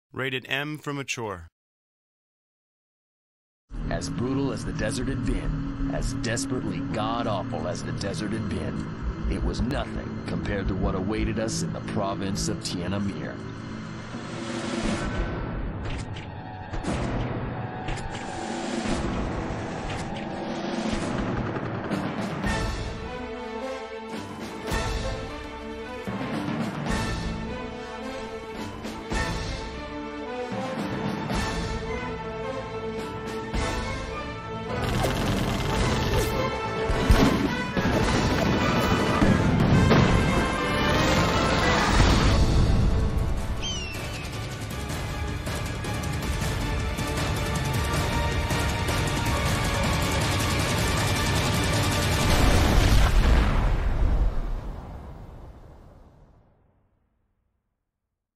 Rated M for mature. As brutal as the desert had been, as desperately god-awful as the desert had been, it was nothing compared to what awaited us in the province of Tianamir.